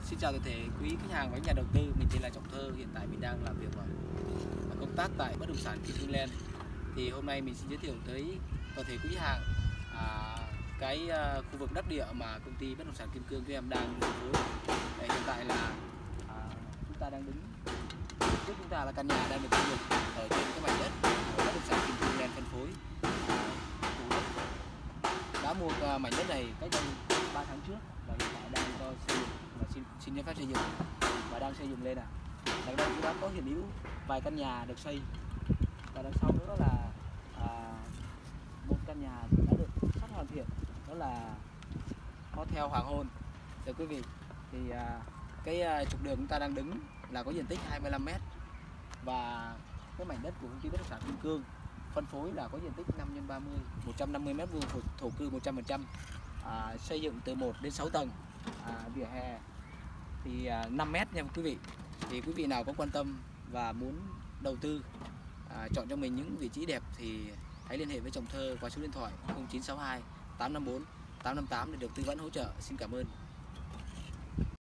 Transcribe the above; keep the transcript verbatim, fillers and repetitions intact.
Xin chào toàn thể quý khách hàng và nhà đầu tư, mình tên là Trọng Thơ, hiện tại mình đang làm việc ở và công tác tại bất động sản Kim Cương Land. Thì hôm nay mình xin giới thiệu tới toàn thể quý khách hàng à, cái uh, khu vực đất địa mà công ty bất động sản Kim Cương của em đang phân phối. Đây, hiện tại là à, chúng ta đang đứng trước chúng ta là căn nhà đang được xây dựng ở trên cái mảnh đất của bất động sản Kim Cương Land phân phối. À, đã mua uh, mảnh đất này cách đây ba tháng trước và hiện tại đang cho xây dựng và xin xin giấy phép xây dựng và đang xây dựng lên. À, đằng đây cũng đã có hiện hữu vài căn nhà được xây và đằng sau nữa là à, một căn nhà đã được sắp hoàn thiện, đó là Hotel Hoàng Hôn. Thưa quý vị, thì à, cái à, trục đường chúng ta đang đứng là có diện tích hai mươi lăm mét và cái mảnh đất của công ty bất động sản Kim Cương phân phối là có diện tích năm nhân ba mươi, một trăm năm mươi mét vuông, thổ cư một trăm phần trăm, à, xây dựng từ một đến sáu tầng, à, vỉa hè thì à, năm mét nha quý vị. Thì quý vị nào có quan tâm và muốn đầu tư à, chọn cho mình những vị trí đẹp thì hãy liên hệ với Trọng Thơ qua số điện thoại không chín sáu hai tám năm bốn tám năm tám để được tư vấn hỗ trợ. Xin cảm ơn.